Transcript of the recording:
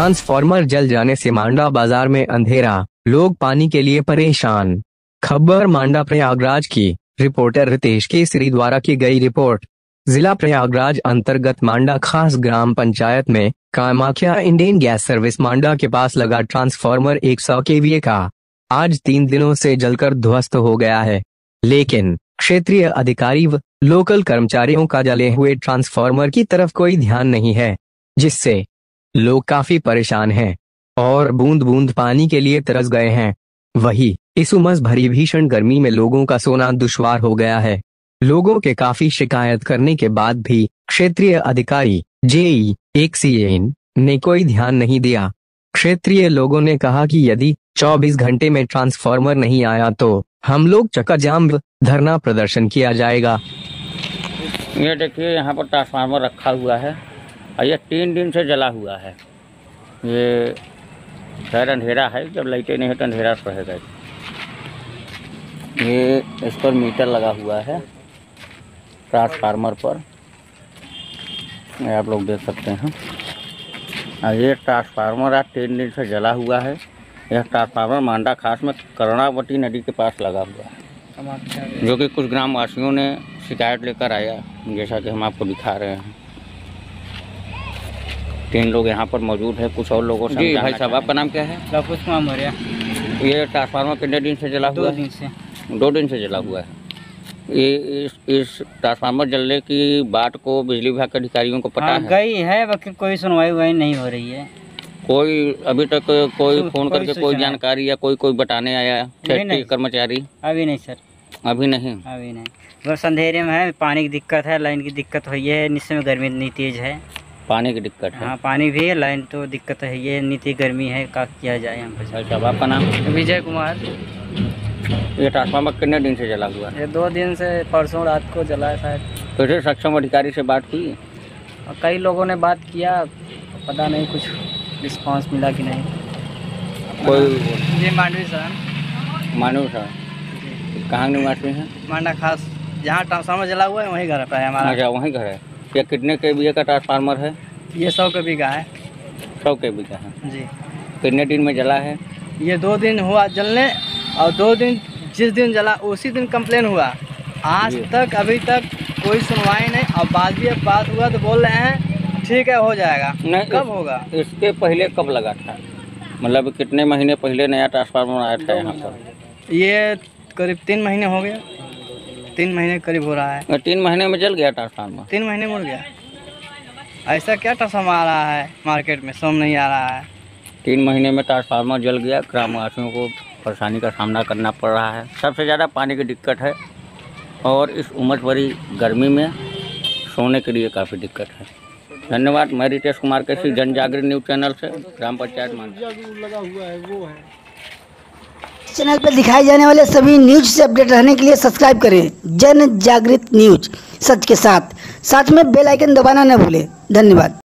Transformer जल जाने से मांडा बाजार में अंधेरा, लोग पानी के लिए परेशान। खबर मांडा प्रयागराज की। रिपोर्टर रितेश केसरी द्वारा की गई रिपोर्ट। जिला प्रयागराज अंतर्गत मांडा खास ग्राम पंचायत में Kamakhya Indian gas service Manda के पास लगा ट्रांसफार्मर 100 केवीए का आज 3 दिनों से जलकर ध्वस्त हो गया है। लेकिन क्षेत्रीय अधिकारी व लोकल कर्मचारियों का जले हुए ट्रांसफार्मर की तरफ कोई ध्यान नहीं है, जिससे लोग काफी परेशान हैं और बूंद बूंद पानी के लिए तरस गए हैं। वहीं इस उमस भरी भीषण गर्मी में लोगों का सोना दुश्वार हो गया है। लोगों के काफी शिकायत करने के बाद भी क्षेत्रीय अधिकारी JE1CN ने कोई ध्यान नहीं दिया। क्षेत्रीय लोगों ने कहा कि यदि 24 घंटे में ट्रांसफार्मर नहीं आया तो हम लोग चक्का जाम धरना प्रदर्शन किया जाएगा। ये देखिए यहाँ पर ट्रांसफार्मर रखा हुआ है और ये 3 दिन से जला हुआ है। ये खैर अंधेरा है, जब लाइटें नहीं है तो अंधेरा रहेगा। ये इस पर मीटर लगा हुआ है ट्रांसफार्मर पर, आप लोग देख सकते हैं। और ये ट्रांसफार्मर आज 3 दिन से जला हुआ है। यह ट्रांसफार्मर मांडा खास में कर्णावती नदी के पास लगा हुआ है, जो कि कुछ ग्रामवासियों ने शिकायत लेकर आया, जैसा कि हम आपको दिखा रहे हैं। 3 लोग यहाँ पर मौजूद है, कुछ और लोगों से। भाई साहब, आपका नाम क्या है? लवकुश कुमार मौर्य। ये ट्रांसफार्मर कितने दिन से जला हुआ है? 2 दिन से। 2 दिन से जला हुआ है। ये इस ट्रांसफार्मर जलने की बात को बिजली विभाग के अधिकारियों को पता है? गई है, बाकी कोई सुनवाई नहीं हो रही है। कोई अभी तक कोई फोन करके कोई जानकारी या कोई बताने आया? फैक्ट्री कर्मचारी? अभी नहीं सर, अभी नहीं। बस अंधेरे में है, पानी की दिक्कत है, लाइन की दिक्कत हुई है, निश्चय में गर्मी इतनी तेज है। पानी की दिक्कत है? हाँ, पानी भी है, लाइन तो दिक्कत है, ये नीति गर्मी है, क्या किया जाए हम पे। अच्छा, आपका नाम? विजय कुमार। ये ट्रांसफार्मर कितने दिन से जला हुआ है? ये 2 दिन से, परसों रात को जला है शायद। फिर सक्षम अधिकारी से बात हुई? कई लोगों ने बात किया, पता नहीं कुछ रिस्पांस मिला कि नहीं। कोई जी मांडवी सर। मानव सर कहाँ निवासी हैं? मांडा खास, जहाँ ट्रांसफार्मर जला हुआ है वहीं घर पे है हमारा। अच्छा, वहीं घर है। ये कितने केवीए का ट्रांसफार्मर है? ये 100 केवी का है। 100 केवी का है जी। कितने दिन में जला है? ये 2 दिन हुआ जलने, और 2 दिन जिस दिन जला उसी दिन कंप्लेन हुआ। आज तक अभी तक कोई सुनवाई नहीं। और बात हुआ तो बोल रहे हैं ठीक है हो जाएगा। नहीं, कब होगा? इसके पहले कब लगा था? मतलब कितने महीने पहले नया ट्रांसफार्मर आया था यहाँ पर? ये करीब 3 महीने हो गया। 3 महीने करीब हो रहा है। 3 महीने में जल गया ट्रांसफार्मर? 3 महीने मुड़ गया। ऐसा क्या ट्रांसफार्मर आ रहा है मार्केट में, समझ नहीं आ रहा है। 3 महीने में ट्रांसफार्मर जल गया। ग्रामवासियों को परेशानी का सामना करना पड़ रहा है। सबसे ज़्यादा पानी की दिक्कत है और इस उमस भरी गर्मी में सोने के लिए काफ़ी दिक्कत है। धन्यवाद। मैं रितेश कुमार केसरी, जन जागृत न्यूज़ चैनल से, ग्राम पंचायत मांडा। चैनल पर दिखाए जाने वाले सभी न्यूज से अपडेट रहने के लिए सब्सक्राइब करें जन जागृत न्यूज, सच के साथ में बेल आइकन दबाना न भूलें। धन्यवाद।